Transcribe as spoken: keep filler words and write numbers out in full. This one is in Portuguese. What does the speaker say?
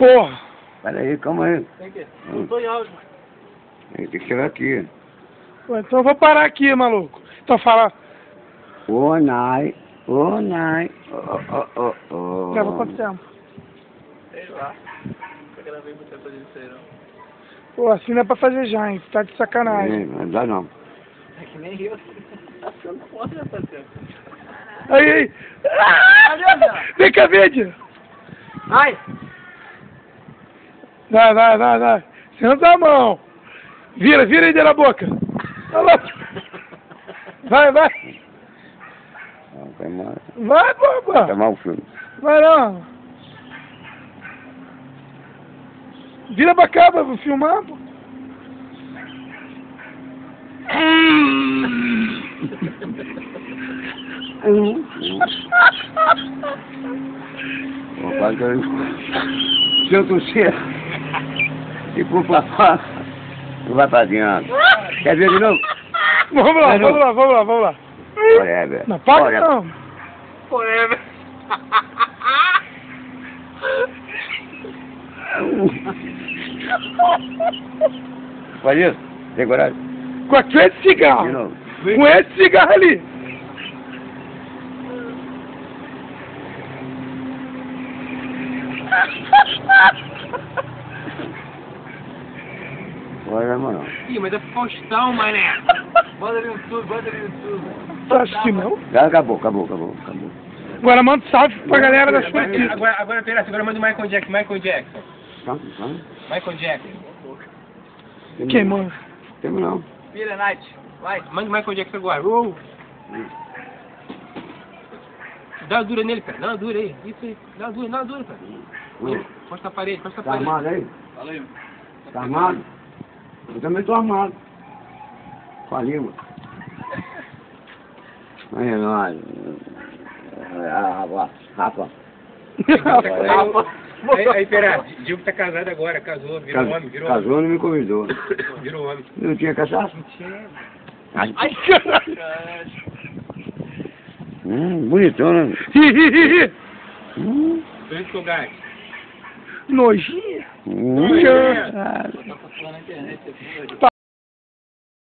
porra. Pera aí, calma aí. Tem que? Não tô em áudio. Tem que chegar aqui. Ué, então eu vou parar aqui, maluco. Então fala. Ô, Nai. Ô, Nai. Ô, ô, ô, ô. Leva quanto tempo? Sei lá. Eu gravei muita coisa disso aí, não. Pô, assim não é pra fazer já, hein? Tá de sacanagem. É, não dá não. É que nem eu. Achando foda, né, parceiro? Aí, aí. Ah! Vem cá, vende. Ai! Vai, vai, vai, vai. Senta a mão. Vira, vira aí dentro da boca. Olha lá. Vai, vai. Não, vai mal. Vai, boba. Tá mal o filme. Vai não. Vira pra cá pra filmar, pô. Vou fazer se eu tossir e for pra fora, não vai pra adiante. Quer ver de novo? Vamos lá, vamos lá, vamos lá, vamos lá. Forever. Não, paga não. Forever. Faz isso? Tem coragem? Com esse cigarro. De novo. Com esse cigarro ali. Olha, mano. Ih, mas é Faustão, mané. Bota no YouTube, bota no YouTube. Tu acha que não? Já acabou, acabou, acabou, acabou. Agora manda um salve pra galera da sua equipe. Agora, agora, pera, agora manda o Michael Jackson, Michael Jackson. Calma, calma. Michael Jackson. Quem manda? Temos não. Vira, Night. Vai. Manda o Michael Jackson agora. Uh. Dá uma dura nele, cara. Dá uma dura aí. Isso aí. Dá uma dura, dá uma dura, cara. Uh. Posta a parede, posta a Tá parede. armado aí? Valeu. Tá armado? Eu também tô armado. Com a língua. Aí, nós. Rapa. Rapa. Rapa. Aí, aí, pera, Diego tá casado agora, casou, virou Cas- homem, virou Casou, não me convidou. homem. Virou homem. Não tinha cachaça? Não tinha. Ai, Ai, caralho. hum, bonitão, né? Hum, Por isso que eu ganho. Nojinha. hum. Nojinha. Caralho. Tá passando na internet.